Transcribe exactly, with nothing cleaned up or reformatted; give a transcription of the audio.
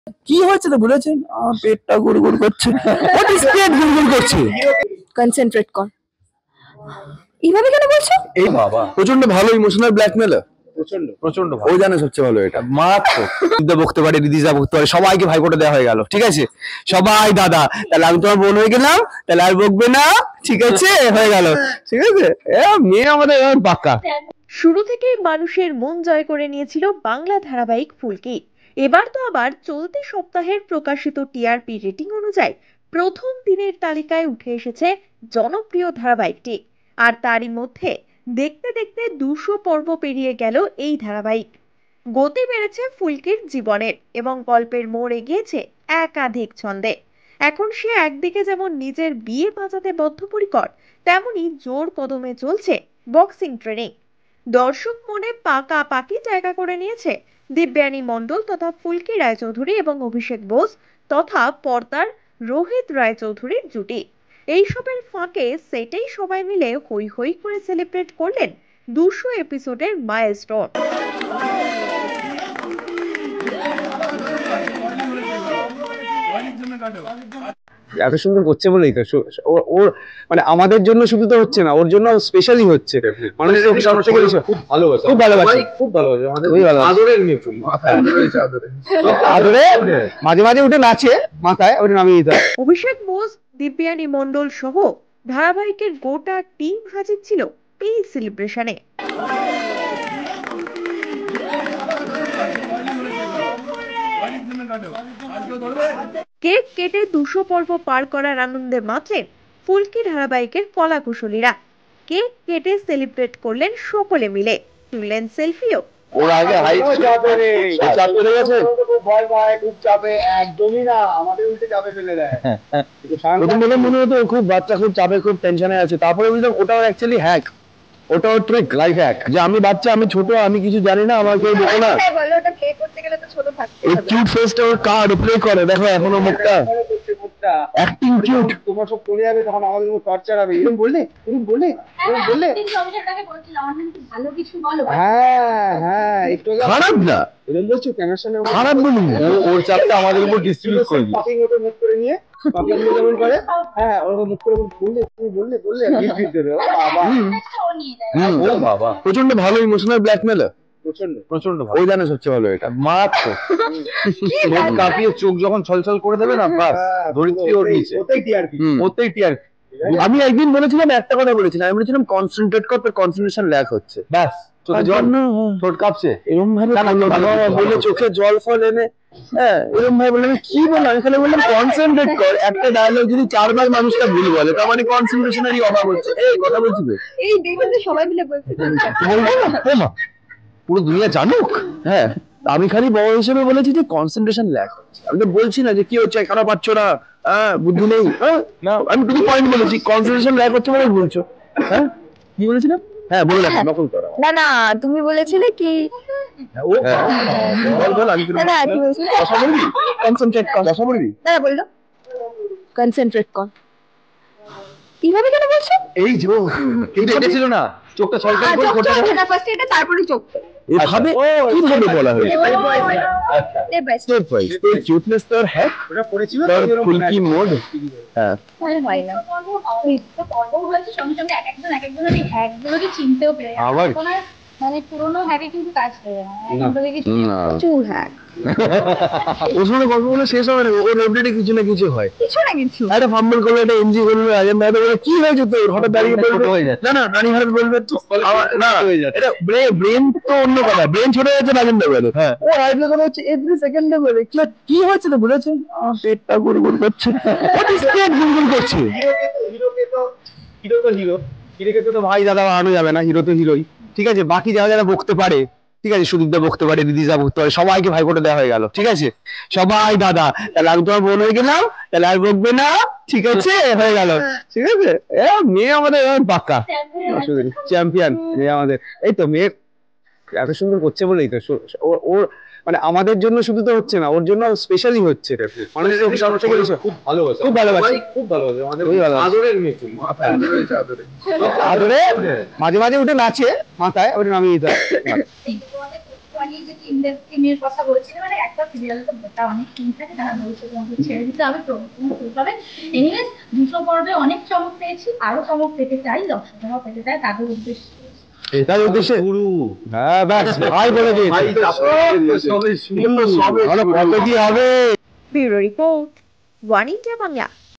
কি হয়েছে তো বলেছেন? আমার পেটটা গুড়গুড় করছে। হোয়াট ইজ পেট গুড়গুড় করছে? কনসেন্ট্রেট কর। এইভাবে কেন বলছো? এই বাবা প্রচন্ড ভালো ইমোশনাল ব্ল্যাকমেলার। প্রচন্ড প্রচন্ড ও জানে সবচেয়ে ভালো এটা মারাত্মক। দিদা বকতে পারে, দিদিজা বকতে পারে, সবাইকে ভাইফোঁটা দেওয়া হয়ে গেল। ঠিক আছে সবাই দাদা, তাহলে আমি তোমার বোন হয়ে গেলাম, তাহলে আর বকবে না। ঠিক আছে হয়ে গেল। ঠিক আছে মেয়ে আমাদের পাক্কা। শুরু থেকেই মানুষের মন জয় করে নিয়েছিল বাংলা ধারাবাহিক ফুলকি। এবার তো আবার চলতি সপ্তাহের প্রকাশিত টিআরপি রেটিং অনুযায়ী প্রথম দিনের তালিকায় উঠে এসেছে জনপ্রিয় ধারাবাহিকটি। আর তারই মধ্যে দেখতে দেখতে দুশো পর্ব পেরিয়ে গেল এই ধারাবাহিক। গতি বেড়েছে ফুলকির জীবনের এবং গল্পের মোড় এগিয়েছে একাধিক ছন্দে। এখন সে একদিকে যেমন নিজের বিয়ে বাঁচাতে বদ্ধপরিকর, তেমনি জোর কদমে চলছে বক্সিং ট্রেনিং। দর্শক মনে পাকাপাকি জায়গা করে নিয়েছে দিব্যানী মণ্ডল তথা ফুলকি রায়চৌধুরী এবং অভিষেক বোস তথা পর্দার রোহিত রায়চৌধুরীর জুটি। এইসবের ফাঁকে সেটেই সবাই মিলে হই হই করে সেলিব্রেট করলেন দুশো এপিসোডের মাইলস্টোন। এত সুন্দর করছে বলেই তো ওর মানে আমাদের জন্য শুধু তো হচ্ছে না, ওর জন্য স্পেশালি হচ্ছে। মানুষের খুব ভালোবাসে, খুব ভালোবাসে, খুব ভালোবাসে আমাদের, খুবই ভালো আদরের মেয়ে ফুল। আদরে মাঝে মাঝে উঠে নাচে মাথায়, ওটা নামিয়ে দিতে হয়। অভিষেক বোস, দিব্যানী মণ্ডল সহ ধারাবাহিকের গোটা টিম হাজির ছিল এই সেলিব্রেশনে। কেক কেটে দুশো পর্ব পার করার আনন্দে মাতলেন ফুলকি ধারাবাহিকের কলা কুশলীরা। কেক কেটে সেলিব্রেট করলেন সকলে মিলে, তুললেন সেলফিও। ওর আগে হাইট চাপে রে, চাপ চলে গেছে, ভয় ভয় খুব চাপে, একদমই না আমাদের উল্টে চাপে ফেলে দেয়। প্রথম প্রথম মনে হতো খুব বাচ্চা, খুব চাপে, খুব টেনশনে আছে, তারপরে বুঝলাম ওটাও অ্যাকচুয়ালি হ্যাক, ওটাও ট্রিক, লাইফ হ্যাক, যে আমি বাচ্চা, আমি ছোট, আমি কিছু জানি না, আমার কেউ দেখো না। বলো ওটা প্লে করতে গেলে তো ছোট থাকতে হবে। কিউট ফেসটা ওর কার্ড প্লে করে, দেখো এখনো মুখটা অ্যাক্টিং কিউট। তোমার সব চলে যাবে তখন আমাদের উপর টর্চার হবে, এরকম বললে, এরকম বললে, এরকম বললে। হ্যাঁ হ্যাঁ একটু খারাপ না, এরকম বলছো ক্যামেরার সামনে খারাপ বলুন, ওর চাপটা আমাদের উপর ডিস্ট্রিবিউট করে দিই। পাপিং ওটা মুখ করে নিয়ে, পাপিং যেমন করে, হ্যাঁ ওরকম মুখ করে বললে, তুমি বললে, বললে গিফট দিতে দেবে। বাবা হুম ও বাবা প্রচন্ড ভালো ইমোশনাল ব্ল্যাকমেলার। প্রচন্ড প্রচন্ড ভালো, ও জানে সবচেয়ে ভালো এটা মারাত্মক। মুখ কাঁপিয়ে চোখ যখন ছলছল করে দেবে না, বাস ধরিত্রী ওর নিচে, ওতেই টিআরপি, ওতেই টিআরপি। আমি একদিন বলেছিলাম, একটা কথা বলেছিলাম, আমি বলেছিলাম কনসেন্ট্রেট কর, তোর কনসেন্ট্রেশন ল্যাক হচ্ছে, ব্যাস চোখে জল, ঠোঁট কাঁপছে, এরকম ভাবে বলে চোখে জল ফল এনে, হ্যাঁ এরকম ভাবে বললাম, কি বললাম এখানে, বললাম কনসেন্ট্রেট কর। একটা ডায়লগ যদি চারবার মানুষটা ভুল বলে, তার মানে কনসেন্ট্রেশনেরই অভাব হচ্ছে। এই কথা বলছি তো, এই দেখলে সবাই মিলে বলছে বলবো না পুরো দুনিয়া জানুক। হ্যাঁ আমি খালি বড় হিসেবে বলেছি যে কনসেন্ট্রেশন ল্যাক হচ্ছে, আমি তো বলছি না যে কি হচ্ছে কেন পাচ্ছ না, হ্যাঁ বুদ্ধি নেই, না আমি তুমি পয়েন্ট বলেছি কনসেন্ট্রেশন ল্যাক হচ্ছে মানে বলছো। হ্যাঁ কি বলেছিলাম? হ্যাঁ বলে রাখো, নকল করো না না তুমি বলেছিলে কি? ও বল বল, আমি না না কি বলেছিলে? কথা বলবি, কনসেন্ট্রেট কর, কথা বলবি, না বললো কনসেন্ট্রেট কর। এইভাবে কেন বলছো? এই যে এইটা এটা ছিল না, চোখটা ছলছল করে চোখ করতে চোখ না, ফার্স্ট এটা তারপরে চোখ। এভাবে কিভাবে বলা হয়েছে? Step by step by step, cuteness তোর হ্যাক, ওটা পড়েছিল তোর ফুলকি মোড। হ্যাঁ হয় হয় না ওই তো পর্ব হয়েছে, সঙ্গে সঙ্গে এক একজন এক একজনের হ্যাকগুলোকে চিনতেও পেরে যায়। আবার মানে পুরোনো হ্যাকে কিন্তু কাজ করে না, এখন তো দেখি চুল হ্যাক। ওর সঙ্গে গল্প বলে শেষ হবে না, ওর এভরিডে কিছু না কিছু হয়, কিছু না কিছু। একটা ফাম্বল করলো, একটা এমজি করলো, রাজেন ভাই বলে কি হয়েছে তোর, হঠাৎ দাঁড়িয়ে বলবে না না রানী হারাত বলবে তো না, এটা ব্রেন তো অন্য কথা, ব্রেন ছোট হয়েছে রাজেন ভাই বলে, হ্যাঁ ও আইডল করে হচ্ছে এভরি সেকেন্ডে বলে কি হয়েছে তো বলেছেন, আমার পেটটা গুড়গুড় করছে, হোয়াট ইজ পেট গুড়গুড় করছে? হিরোকে তো হিরো তো হিরো, হিরোকে তো ভাই দাদা বানানো যাবে না, হিরো তো হিরোই, ঠিক আছে। বাকি যারা যারা বকতে পারে, ঠিক আছে, সুদীপদা বকতে পারে, দিদিজা বকতে পারে, সবাইকে ভাইফোঁটা দেওয়া হয়ে গেল। ঠিক আছে সবাই দাদা, তাহলে আমি তোমার বোন হয়ে গেলাম, তাহলে আর বকবে না। ঠিক আছে হয়ে গেল, ঠিক আছে মেয়ে আমাদের পাক্কা চ্যাম্পিয়ন মেয়ে আমাদের। এই তো মেয়ে এত সুন্দর করছে বলেই তো ওর মানে আমাদের জন্য শুধু তো হচ্ছে না, ওর জন্য স্পেশালি হচ্ছে। মানুষের খুব ভালোবাসে, খুব ভালোবাসে, খুব ভালোবাসে আমাদের, আদরের মেয়ে ফুল। আদরে মাঝে মাঝে উঠে নাচে মাথায়, ওটা নামিয়ে দিতে হয়। অনেক যে টিমদের টিমের কথা বলছিল, মানে একটা সিরিয়ালে তো গোটা অনেক টিম থাকে, তারা বলছে তোমাকে ছেড়ে দিতে হবে, তো তবে এনিওয়েজ দুশো পর্বে অনেক চমক পেয়েছি, আরো চমক পেতে চাই, দর্শকরাও পেতে চায়, তাদের উদ্দেশ্যে এটার উদ্দেশ্যে গুরু হ্যাঁ ব্যাস ভাই বলে দিয়েছে সবে শুরু, কত কি হবে। Bureau report one India Bangla.